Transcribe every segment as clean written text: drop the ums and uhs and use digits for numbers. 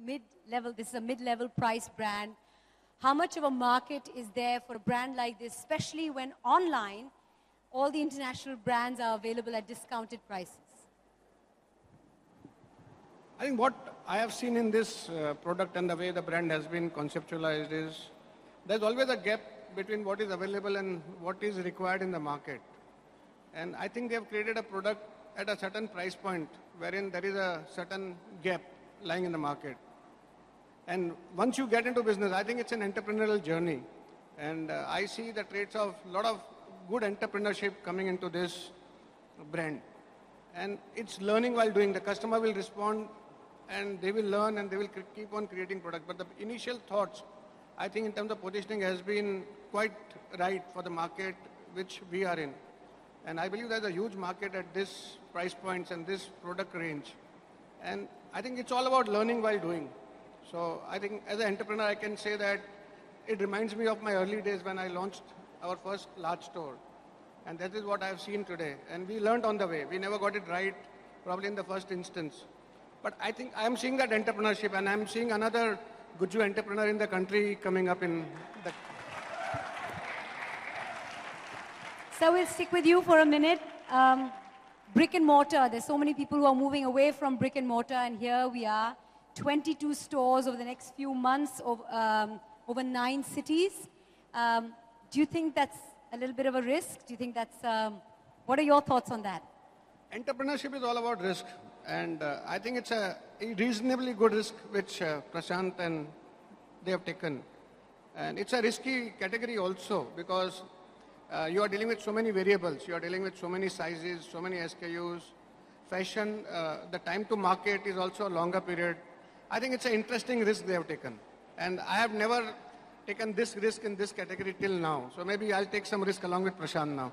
mid-level, this is a mid-level price brand. How much of a market is there for a brand like this, especially when online, all the international brands are available at discounted prices? I think what I have seen in this product and the way the brand has been conceptualized is there's always a gap between what is available and what is required in the market. And I think they have created a product at a certain price point wherein there is a certain gap lying in the market. And once you get into business, I think it's an entrepreneurial journey. And I see the traits of a lot of good entrepreneurship coming into this brand. And it's learning while doing. The customer will respond and they will learn and they will keep on creating product. But the initial thoughts, I think in terms of positioning has been quite right for the market which we are in. And I believe there's a huge market at this price points and this product range. And I think it's all about learning while doing. So I think as an entrepreneur, I can say that it reminds me of my early days when I launched our first large store. And that is what I've seen today. And we learned on the way. We never got it right, probably in the first instance. But I think I'm seeing that entrepreneurship, and I'm seeing another Guju entrepreneur in the country coming up in the... So we'll stick with you for a minute. Brick and mortar, there's so many people who are moving away from brick and mortar, and here we are, 22 stores over the next few months, over 9 cities. Do you think that's a little bit of a risk? Do you think that's, what are your thoughts on that? Entrepreneurship is all about risk. And I think it's a reasonably good risk which Prashant and they have taken. And it's a risky category also because you are dealing with so many variables. You are dealing with so many sizes, so many SKUs. Fashion, the time to market is also a longer period. I think it's an interesting risk they have taken. And I have never taken this risk in this category till now. So maybe I'll take some risk along with Prashant now.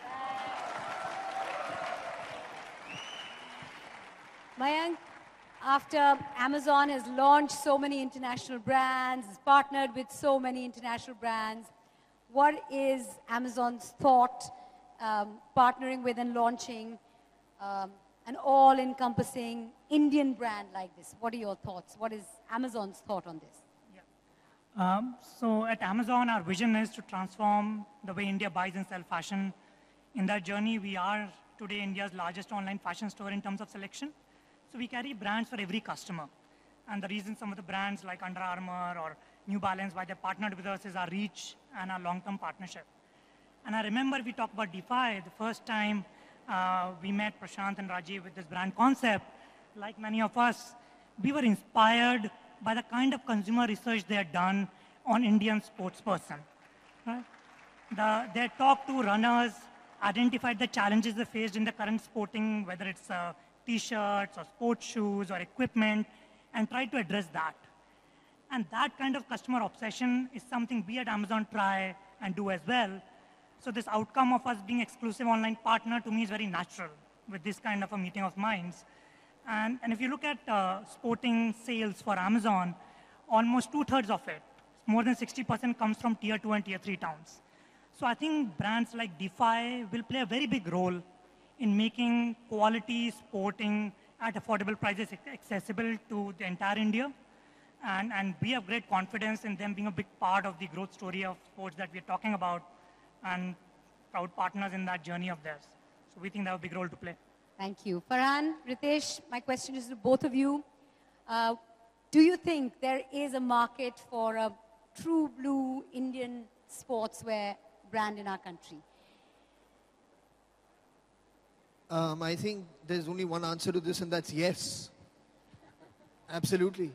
Mayank, after Amazon has launched so many international brands, has partnered with so many international brands, what is Amazon's thought partnering with and launching an all-encompassing Indian brand like this? What are your thoughts? What is Amazon's thought on this? Yeah. So at Amazon, our vision is to transform the way India buys and sells fashion. In that journey, we are today India's largest online fashion store in terms of selection. So we carry brands for every customer. And the reason some of the brands like Under Armour or New Balance, why they partnered with us is our reach and our long-term partnership. And I remember we talked about DeFi the first time we met Prashant and Rajiv with this brand concept. Like many of us, we were inspired by the kind of consumer research they had done on Indian sports person. Right? They talked to runners, identified the challenges they faced in the current sporting, whether it's T-shirts or sports shoes or equipment, and tried to address that. And that kind of customer obsession is something we at Amazon try and do as well. So this outcome of us being exclusive online partner to me is very natural with this kind of a meeting of minds. And if you look at sporting sales for Amazon, almost 2/3 of it, more than 60% comes from tier 2 and tier 3 towns. So I think brands like DeFi will play a very big role in making quality sporting at affordable prices accessible to the entire India. And we have great confidence in them being a big part of the growth story of sports that we're talking about and proud partners in that journey of theirs. So we think they have a big role to play. Thank you. Farhan, Ritesh, my question is to both of you. Do you think there is a market for a true blue Indian sportswear brand in our country? I think there's only one answer to this, and that's yes. Absolutely.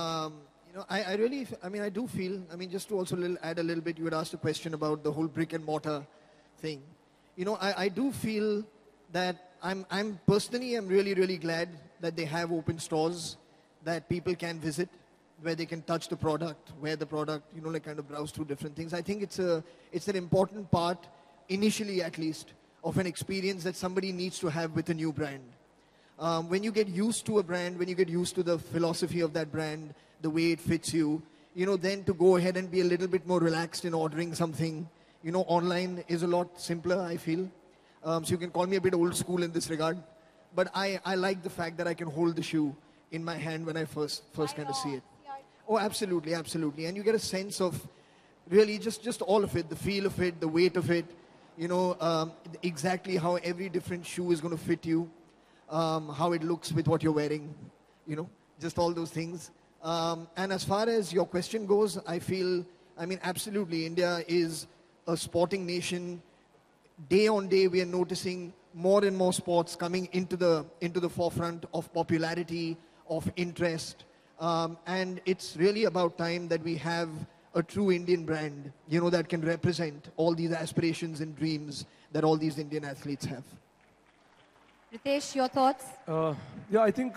I do feel, just to also add a little bit, you had asked a question about the whole brick and mortar thing. I do feel that I'm personally really, really glad that they have open stores that people can visit, where they can touch the product, wear the product, kind of browse through different things. I think it's an important part, initially at least, of an experience that somebody needs to have with a new brand. When you get used to a brand, when you get used to the philosophy of that brand, the way it fits you, then to go ahead and be a little bit more relaxed in ordering something, online is a lot simpler, I feel. So you can call me a bit old school in this regard. But I like the fact that I can hold the shoe in my hand when I first kind of see it. Oh, absolutely, absolutely. And you get a sense of really just all of it, the feel of it, the weight of it, exactly how every different shoe is going to fit you, how it looks with what you're wearing, just all those things. And as far as your question goes, absolutely, India is a sporting nation. Day on day, we are noticing more and more sports coming into the forefront of popularity, of interest. And it's really about time that we have a true Indian brand, that can represent all these aspirations and dreams that all these Indian athletes have. Ritesh, your thoughts? Yeah, I think,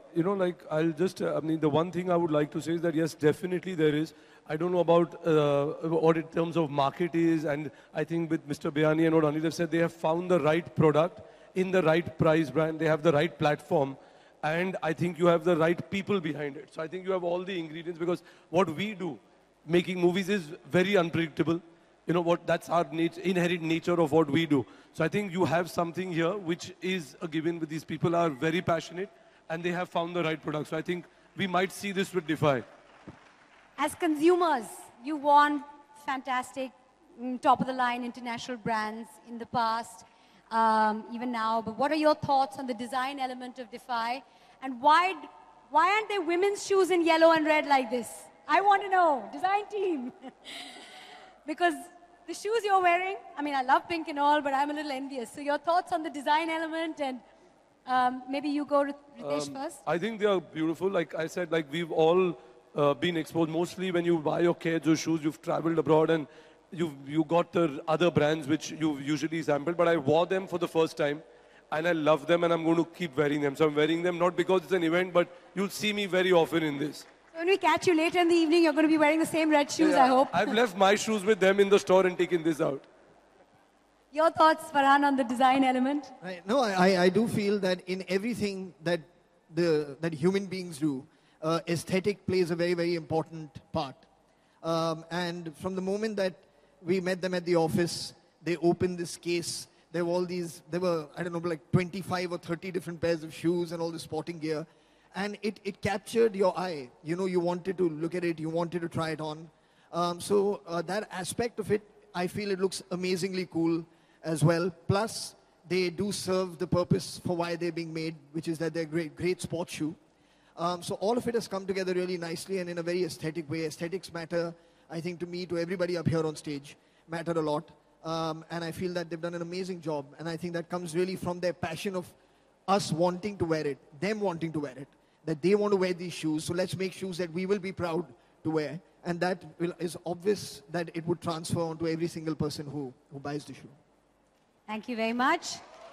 the one thing I would like to say is that, yes, definitely there is. I don't know about what in terms of market is, and I think with Mr. Biyani and what Anil have said, they have found the right product in the right price brand. They have the right platform, and I think you have the right people behind it. So I think you have all the ingredients, because what we do, making movies, is very unpredictable. That's our inherent nature of what we do. So I think you have something here which is a given. With these people are very passionate and they have found the right product. So I think we might see this with Defy. As consumers, you want fantastic, top-of-the-line international brands in the past, even now. But what are your thoughts on the design element of Defy? And why aren't there women's shoes in yellow and red like this? I want to know, design team. Because the shoes you're wearing, I love pink and all, but I'm a little envious. So your thoughts on the design element, and maybe you go to Ritesh first. I think they are beautiful. Like I said, we've all been exposed. Mostly when you buy your kids or shoes, you've traveled abroad and you got the other brands which you've usually sampled. But I wore them for the first time and I love them, and I'm going to keep wearing them. So I'm wearing them not because it's an event, but you'll see me very often in this. When we catch you later in the evening, you're going to be wearing the same red shoes, yeah, I hope. I've left my shoes with them in the store and taken this out. Your thoughts, Farhan, on the design element? No, I do feel that in everything that human beings do, aesthetic plays a very, very important part. And from the moment that we met them at the office, they opened this case. There were, I don't know, like 25 or 30 different pairs of shoes and all the sporting gear. And it captured your eye. You wanted to look at it, you wanted to try it on. So that aspect of it, I feel it looks amazingly cool as well. Plus, they do serve the purpose for why they're being made, which is that they're great sports shoe. So all of it has come together really nicely and in a very aesthetic way. Aesthetics matter, I think, to me, to everybody up here on stage, matter a lot. And I feel that they've done an amazing job. And I think that comes really from their passion of us wanting to wear it, them wanting to wear it, that they want to wear these shoes. So let's make shoes that we will be proud to wear. And that is obvious that it would transfer onto every single person who buys the shoe. Thank you very much.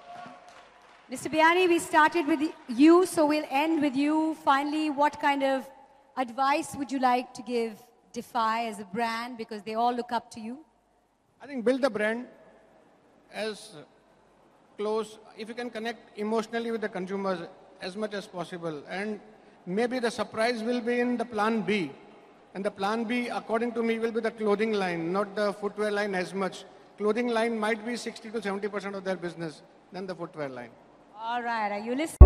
Mr. Biyani, we started with you, so we'll end with you. Finally, what kind of advice would you like to give Defy as a brand, because they all look up to you? I think build the brand as close, if you can connect emotionally with the consumers as much as possible. And maybe the surprise will be in the plan B. And the plan B, according to me, will be the clothing line, not the footwear line as much. Clothing line might be 60 to 70% of their business than the footwear line. All right, are you listening?